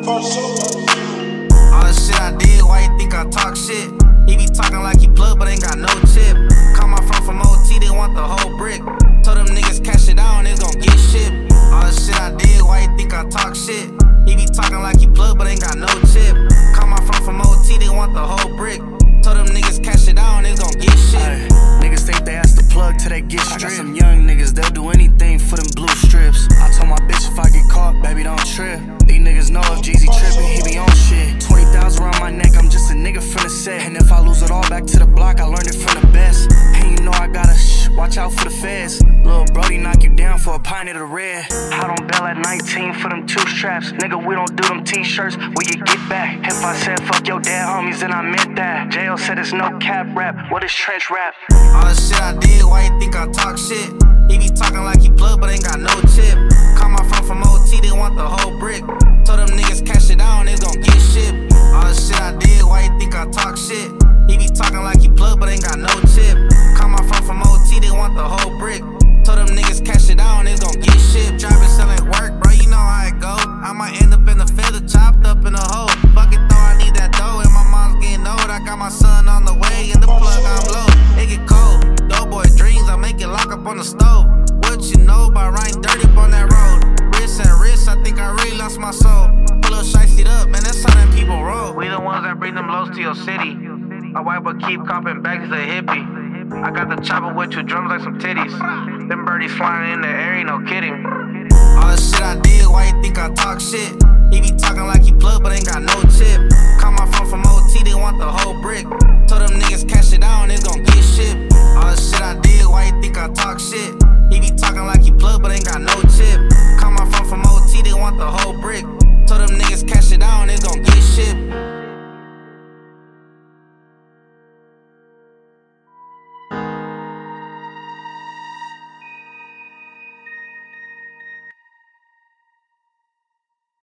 All the shit I did, why you think I talk shit? He be talking like he plugged, but ain't got no chip. Call my phone from OT, they want the whole brick. Told them niggas cash it out and it's gon' get shipped. All the shit I did, why you think I talk shit? He be talking like he plugged, but ain't got no chip. Call my phone from OT, they want the whole brick. Told them niggas cash it out and it's gon' get shipped. Niggas think they ask the plug till they get stripped. I got some young niggas, they'll do anything for them blue strips. I told my bitch if I get caught, baby don't trip. These niggas know if Jeezy trippin', he be on shit. 20,000 around my neck, I'm just a nigga from the set. And if I lose it all back to the block, I learned it from the best. And you know I gotta watch out for the feds. Lil' Brody knock you down for a pint of the red. I don't bail at 19 for them 2 straps. Nigga, we don't do them t-shirts, we can get back. If I said fuck your dad homies, then I meant that. Jayy-L said it's no cap rap, what is trench rap? All the shit I did, why you think I talk shit? He be talking like he plugged, but ain't got no chip. Call my phone from OT, they want the whole brick. Told them niggas cash it out and it's gon' get shipped. All the shit I did, why you think I talk shit? He be talking like he plugged, but ain't got no chip. Call my phone from OT, they want the whole brick. Told them niggas cash it out and it's gon' get shipped. Driving, selling work, bro, you know how it go. I might end up in the feather, chopped up in a hole. Fuck it though, I need that dough, and my mom's getting old. I got my son on the way, and the plug I'm low. It get cold, doughboy dreams, I make it lock up on the stove. What you know about riding dirty up on that road? Wrist and wrist, I think I really lost my soul. Pull up, shiesty up, man, that's how them people roll. We the ones that bring them lows to your city. My wife will keep copping back as a hippie. I got the chopper with 2 drums like some titties. Them birdies flying in the air, ain't no kidding. All the shit I did, why you think I talk shit? He be talking like he plugged, but ain't got no chip. Call my phone from OT, they want the whole brick. Told them niggas cash it out and it's gon' get shipped. All the shit I did, why you think I talk shit? He be talking like he plugged, but ain't got no chip.